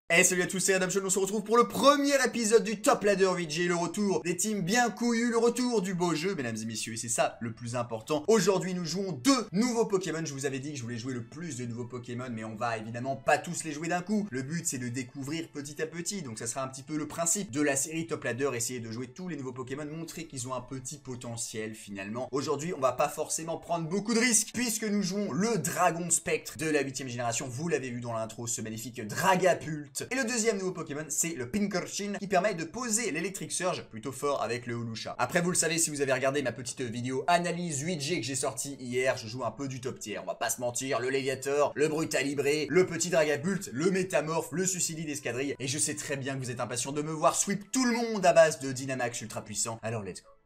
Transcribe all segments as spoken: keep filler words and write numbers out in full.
Hey, salut à tous, c'est Adamson, on se retrouve pour le premier épisode du Top Ladder V J, le retour des teams bien couillus, le retour du beau jeu, mesdames et messieurs, et c'est ça le plus important. Aujourd'hui, nous jouons deux nouveaux Pokémon. Je vous avais dit que je voulais jouer le plus de nouveaux Pokémon, mais on va évidemment pas tous les jouer d'un coup. Le but, c'est de découvrir petit à petit, donc ça sera un petit peu le principe de la série Top Ladder, essayer de jouer tous les nouveaux Pokémon, montrer qu'ils ont un petit potentiel finalement. Aujourd'hui, on va pas forcément prendre beaucoup de risques, puisque nous jouons le Dragon Spectre de la huitième génération. Vous l'avez vu dans l'intro, ce magnifique Dragapult. Et le deuxième nouveau Pokémon, c'est le Pincurchin, qui permet de poser l'Electric Surge plutôt fort avec le Hawlucha. Après, vous le savez, si vous avez regardé ma petite vidéo analyse huit G que j'ai sortie hier, je joue un peu du top tier. On va pas se mentir, le Léviator, le Brutalibré, le petit Dragapult, le Métamorphe, le Suicide d'Escadrille. Et je sais très bien que vous êtes impatient de me voir sweep tout le monde à base de Dynamax ultra puissant. Alors let's go.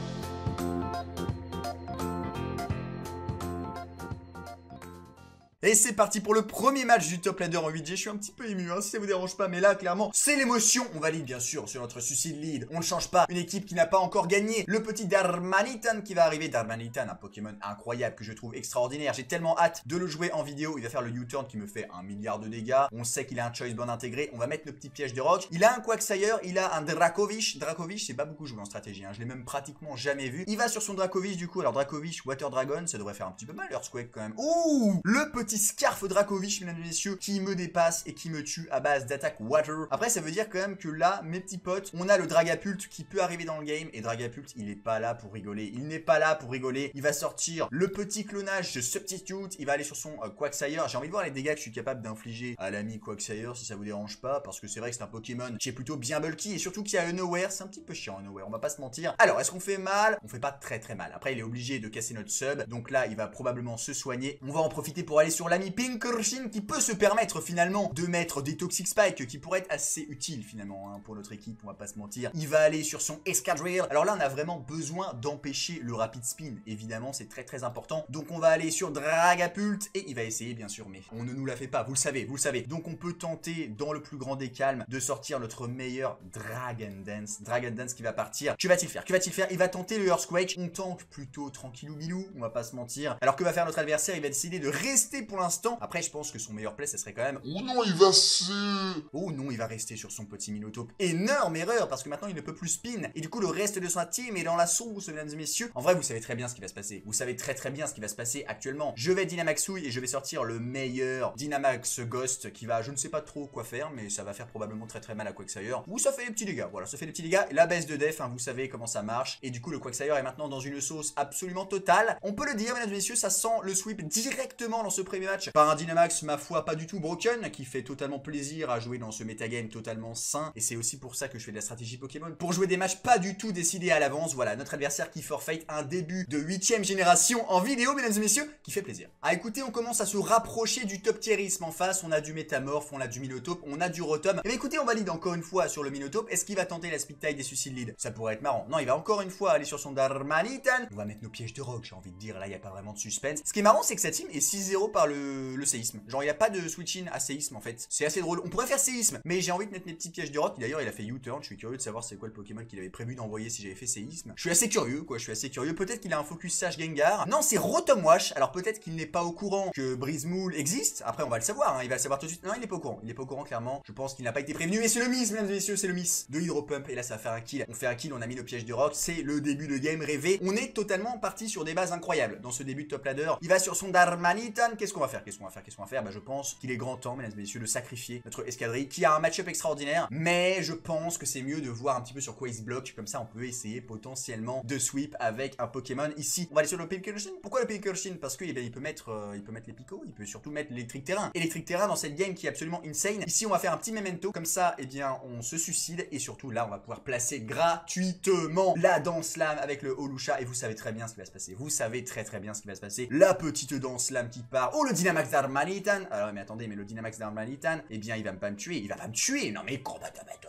Et c'est parti pour le premier match du Top Ladder en huit G. Je suis un petit peu ému, hein, si ça vous dérange pas, mais là, clairement, c'est l'émotion. On valide, bien sûr, sur notre Suicide Lead. On ne change pas. Une équipe qui n'a pas encore gagné. Le petit Darmanitan qui va arriver. Darmanitan, un Pokémon incroyable que je trouve extraordinaire. J'ai tellement hâte de le jouer en vidéo. Il va faire le U-turn qui me fait un milliard de dégâts. On sait qu'il a un Choice Band intégré. On va mettre le petit piège de rock. Il a un Quagsire. Il a un Dracovish. Dracovish, c'est pas beaucoup joué en stratégie, hein. Je l'ai même pratiquement jamais vu. Il va sur son Dracovish, du coup. Alors, Dracovish, Water Dragon, ça devrait faire un petit peu mal, Earthquake quand même. Ouh, le petit Scarf Dracovish, mesdames et messieurs, qui me dépasse et qui me tue à base d'attaque water. Après, ça veut dire quand même que là, mes petits potes, on a le Dragapult qui peut arriver dans le game. Et Dragapult, il est pas là pour rigoler. Il n'est pas là pour rigoler. Il va sortir le petit clonage de Substitute. Il va aller sur son euh, Quagsire. J'ai envie de voir les dégâts que je suis capable d'infliger à l'ami Quagsire, si ça vous dérange pas. Parce que c'est vrai que c'est un Pokémon qui est plutôt bien bulky. Et surtout qu'il y a Unaware. C'est un petit peu chiant, Unaware. On va pas se mentir. Alors, est-ce qu'on fait mal? On fait pas très très mal. Après, il est obligé de casser notre sub. Donc là, il va probablement se soigner. On va en profiter pour aller sur l'ami Pincurchin qui peut se permettre finalement de mettre des Toxic Spike qui pourraient être assez utiles finalement hein, pour notre équipe, on va pas se mentir. Il va aller sur son Escadrille. Alors là on a vraiment besoin d'empêcher le Rapid Spin, évidemment c'est très très important. Donc on va aller sur Dragapult et il va essayer bien sûr, mais on ne nous la fait pas, vous le savez, vous le savez. Donc on peut tenter dans le plus grand des calmes de sortir notre meilleur Dragon Dance. Dragon Dance qui va partir. Que va-t-il faire? Que va-t-il faire? Il va tenter le Earthquake. On tank plutôt tranquillou bilou, on va pas se mentir. Alors que va faire notre adversaire? Il va décider de rester pour l'instant. Après je pense que son meilleur play ça serait quand même oh non il va se... oh non il va rester sur son petit Minotaur. Énorme erreur parce que maintenant il ne peut plus spin et du coup le reste de sa team est dans la sauce, mesdames et messieurs. En vrai vous savez très bien ce qui va se passer. Vous savez très très bien ce qui va se passer actuellement. Je vais Dynamaxouille et je vais sortir le meilleur Dynamax Ghost qui va je ne sais pas trop quoi faire, mais ça va faire probablement très très mal à Quagsire. Ou ça fait des petits dégâts, voilà ça fait des petits dégâts. La baisse de def hein, vous savez comment ça marche. Et du coup le Quagsire est maintenant dans une sauce absolument totale. On peut le dire mesdames et messieurs, ça sent le sweep directement dans ce premier match par un Dynamax ma foi pas du tout broken, qui fait totalement plaisir à jouer dans ce metagame totalement sain. Et c'est aussi pour ça que je fais de la stratégie Pokémon, pour jouer des matchs pas du tout décidés à l'avance. Voilà, notre adversaire qui forfeit un début de huitième génération en vidéo, mesdames et messieurs, qui fait plaisir. Ah écoutez, on commence à se rapprocher du top tierisme en face. On a du Métamorphe, on a du Minotaur, on a du Rotom. Et bien écoutez, on valide encore une fois sur le Minotaur. Est-ce qu'il va tenter la speed tide des Suicide Lead? Ça pourrait être marrant. Non, il va encore une fois aller sur son Darmanitan. On va mettre nos pièges de rock, j'ai envie de dire. Là, il n'y a pas vraiment de suspense. Ce qui est marrant, c'est que sa team est six zéro par le, le séisme. Genre, il n'y a pas de switch in à séisme en fait. C'est assez drôle. On pourrait faire séisme, mais j'ai envie de mettre mes petits pièges de rock. D'ailleurs, il a fait U-turn. Je suis curieux de savoir c'est quoi le Pokémon qu'il avait prévu d'envoyer si j'avais fait séisme. Je suis assez curieux, quoi. Je suis assez curieux. Peut-être qu'il a un focus Sage Gengar. Non, c'est Rotomwash. Alors peut-être qu'il n'est pas au courant que Brisemool existe. Après, on va le savoir. Hein. Il va le savoir tout de suite. Non, il n'est pas au courant. Il n'est pas au courant, clairement. Je pense qu'il n'a pas été prévenu. Mais c'est le miss, mesdames et messieurs, c'est le miss de Hydropump. Et là, ça va faire un kill. On fait un kill. On a mis nos pièges de rock. C'est le début de game rêvé. On est totalement parti sur des bases incroyables dans ce début de top ladder. Il va sur son Darmanitan. Qu'est-ce qu'on va faire? Qu'est-ce qu'on va faire? Qu'est-ce qu'on va faire? Bah, je pense qu'il est grand temps, mesdames et messieurs, de sacrifier notre Escadrille qui a un match-up extraordinaire, mais je pense que c'est mieux de voir un petit peu sur quoi il se bloque, comme ça on peut essayer potentiellement de sweep avec un Pokémon ici. On va aller sur le Pincurchin. Pourquoi le Pincurchin? Parce qu'il il peut mettre euh, il peut mettre les picots, il peut surtout mettre l'électrique terrain. Électrique terrain dans cette game qui est absolument insane. Ici on va faire un petit memento, comme ça eh bien on se suicide et surtout là on va pouvoir placer gratuitement la danse lame avec le Hawlucha et vous savez très bien ce qui va se passer. Vous savez très très bien ce qui va se passer. La petite danse lame qui part. Oh le Dynamax Darmanitan. Alors mais attendez, mais le Dynamax Darmanitan, eh bien il va pas me tuer, il va pas me tuer. Non mais combat,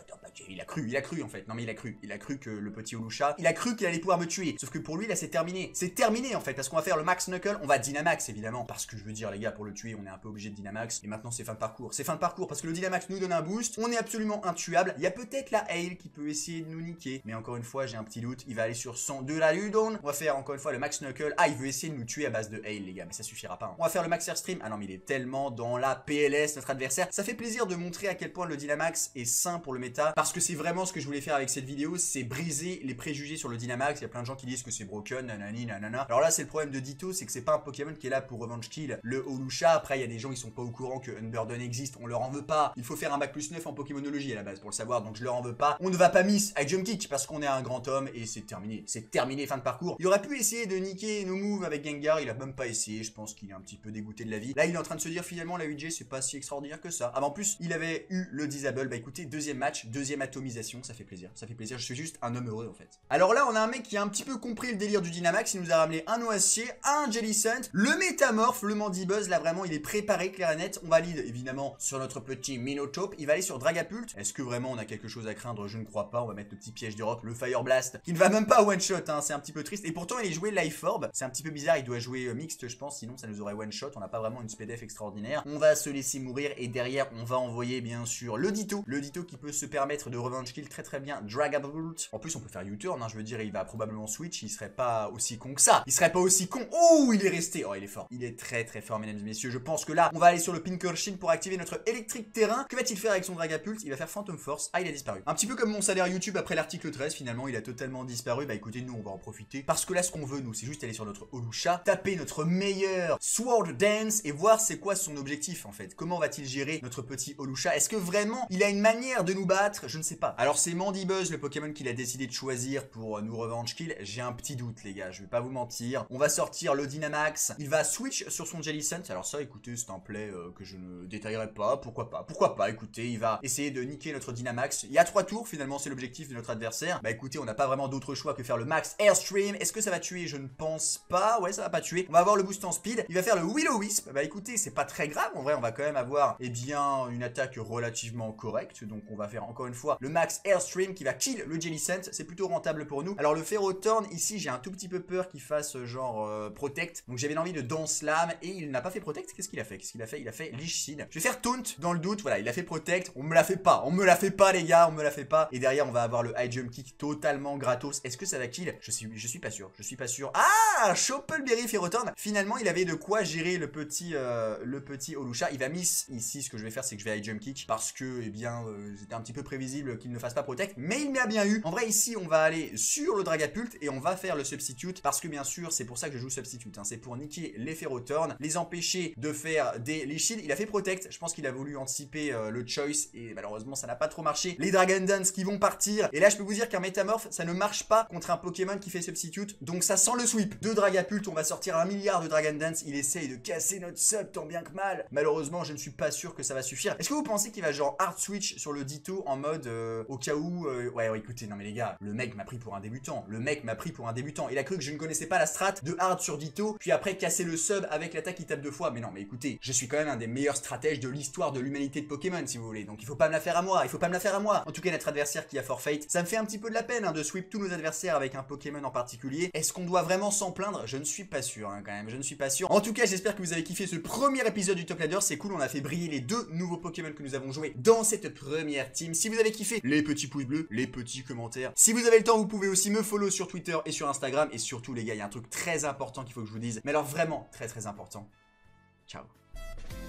il a cru, il a cru en fait. Non mais il a cru, il a cru que le petit Olusha, il a cru qu'il allait pouvoir me tuer. Sauf que pour lui là c'est terminé. C'est terminé en fait parce qu'on va faire le max knuckle, on va Dynamax évidemment. Parce que je veux dire les gars, pour le tuer on est un peu obligé de Dynamax. Et maintenant c'est fin de parcours. C'est fin de parcours parce que le Dynamax nous donne un boost. On est absolument intuable. Il y a peut-être la Hail qui peut essayer de nous niquer. Mais encore une fois j'ai un petit doute. Il va aller sur son de la Ludon. On va faire encore une fois le max knuckle. Ah il veut essayer de nous tuer à base de Hail les gars. Mais ça suffira pas. Hein. On va faire le max airstream. Ah non mais il est tellement dans la P L S notre adversaire. Ça fait plaisir de montrer à quel point le Dynamax est sain pour le méta. Parce que c'est vraiment ce que je voulais faire avec cette vidéo. C'est briser les préjugés sur le Dynamax. Il y a plein de gens qui disent que c'est broken, nanani, nanana. Alors là c'est le problème de Ditto, c'est que c'est pas un Pokémon qui est là pour revenge kill le Olusha. Après il y a des gens qui sont pas au courant que Unburden existe. On leur en veut pas. Il faut faire un bac plus neuf en Pokémonologie à la base pour le savoir. Donc je leur en veux pas. On ne va pas miss avec Jump Kick parce qu'on est un grand homme et c'est terminé. C'est terminé, fin de parcours. Il aurait pu essayer de niquer nos moves avec Gengar. Il a même pas essayé. Je pense qu'il est un petit peu dégoûté de la vie. Là il est en train de se dire finalement la huit G c'est pas si extraordinaire que ça. Ah, mais en plus il avait eu le disable. Bah écoutez, deuxième match, deuxième atomisation, ça fait plaisir. Ça fait plaisir. Je suis juste un homme heureux en fait. Alors là on a un mec qui a un petit peu compris le délire du Dynamax. Il nous a ramené un Noacier, un Jellicent, le Métamorphe, le Mandibuzz. Là vraiment il est préparé clair et net. On valide évidemment sur notre petit Minotaur. Il va aller sur Dragapult. Est-ce que vraiment on a quelque chose à craindre? Je ne crois pas. On va mettre le petit piège du rock, le Fire Blast, qui ne va même pas one shot, hein. C'est un petit peu triste. Et pourtant il est joué Life Orb. C'est un petit peu bizarre. Il doit jouer euh, mixte je pense, sinon ça nous aurait one shot. On n'a pas vraiment une speed F extraordinaire. On va se laisser mourir et derrière on va envoyer bien sûr le Ditto. Le Ditto qui peut se permettre de revenge kill très très bien Dragapult. En plus on peut faire U-turn, hein, je veux dire il va probablement switch. Il serait pas aussi con que ça. Il serait pas aussi con. Oh il est resté. Oh il est fort. Il est très très fort mesdames et messieurs. Je pense que là on va aller sur le Pinkerchin pour activer notre électrique terrain. Que va-t-il faire avec son Dragapult? Il va faire Phantom Force. Ah il a disparu. Un petit peu comme mon salaire YouTube après l'article treize. Finalement il a totalement disparu. Bah écoutez nous on va en profiter. Parce que là ce qu'on veut nous c'est juste aller sur notre Olusha, taper notre meilleur Sword Dance et voir c'est quoi son objectif en fait. Comment va-t-il gérer notre petit Olusha? Est-ce que vraiment il a une manière de nous battre? Je ne sais pas. Alors c'est Mandibuzz le Pokémon qu'il a décidé de choisir pour nous revenge kill. J'ai un petit doute les gars, je vais pas vous mentir. On va sortir le Dynamax. Il va switch sur son Jellicent. Alors ça écoutez c'est un play euh, que je ne détaillerai pas. Pourquoi pas? Pourquoi pas? Écoutez il va essayer de niquer notre Dynamax. Il y a trois tours finalement c'est l'objectif de notre adversaire. Bah écoutez on n'a pas vraiment d'autre choix que faire le max Airstream. Est-ce que ça va tuer? Je ne pense pas. Ouais ça va pas tuer. On va avoir le boost en speed. Il va faire le Will-O-Wisp. Bah écoutez c'est pas très grave. En vrai on va quand même avoir eh bien une attaque relativement correcte. Donc on va faire encore une fois le max Airstream qui va kill le Jellicent. C'est plutôt rentable pour nous. Alors le Ferrothorn ici j'ai un tout petit peu peur qu'il fasse genre euh, Protect. Donc j'avais envie de Danse Lame et il n'a pas fait Protect. Qu'est-ce qu'il a fait? Qu'est-ce qu'il a fait? Il a fait Leech Seed. Je vais faire Taunt dans le doute. Voilà il a fait Protect. On me la fait pas. On me la fait pas les gars. On me la fait pas. Et derrière on va avoir le High Jump Kick totalement gratos. Est-ce que ça va kill? Je suis, je suis pas sûr. Je suis pas sûr. Ah Choppleberry Ferrothorn. Finalement il avait de quoi gérer le petit euh, le petit Olusha. Il va miss ici. Ce que je vais faire c'est que je vais High Jump Kick parce que eh bien euh, c'était un petit peu prévisible qu'il ne fasse pas Protect. Mais il m'a bien eu. En vrai ici on va aller sur le Dragapult et on va faire le Substitute parce que bien sûr c'est pour ça que je joue Substitute. Hein. C'est pour niquer les Ferrothorn, les empêcher de faire des les shields. Il a fait Protect. Je pense qu'il a voulu anticiper euh, le Choice et malheureusement ça n'a pas trop marché. Les Dragon Dance qui vont partir. Et là je peux vous dire qu'un Métamorphe ça ne marche pas contre un Pokémon qui fait Substitute. Donc ça sent le sweep. De Dragapult on va sortir un milliard de Dragon Dance. Il essaye de casser notre sub tant bien que mal. Malheureusement je ne suis pas sûr que ça va suffire. Est-ce que vous pensez qu'il va genre hard switch sur le Ditto en mode euh, au cas où euh... ouais, ouais écoutez non mais les gars le mec m'a pris pour un débutant. Le mec m'a pris pour un débutant. Il a cru que je ne connaissais pas la strat de hard sur Ditto puis après casser le sub avec l'attaque qui tape deux fois. Mais non mais écoutez je suis quand même un des meilleurs stratèges de l'histoire de l'humanité de Pokémon si vous voulez. Donc il faut pas me la faire à moi. Il faut pas me la faire à moi. En tout cas notre adversaire qui a forfait. Ça me fait un petit peu de la peine hein, de sweep tous nos adversaires avec un Pokémon en particulier. Est-ce qu'on doit vraiment s'en plaindre? Je ne suis pas sûr hein, quand même. Je ne suis pas sûr. En tout cas j'espère que vous avez kiffé ce premier épisode du Top Ladder. C'est cool. On a fait briller les deux nouveaux Pokémon que nous avons joués dans cette première team. Si vous avez kiffé, les petits pouces bleus, les petits commentaires. Si vous avez le temps, vous pouvez aussi me follow sur Twitter et sur Instagram. Et surtout les gars, il y a un truc très important qu'il faut que je vous dise. Mais alors vraiment très très important. Ciao.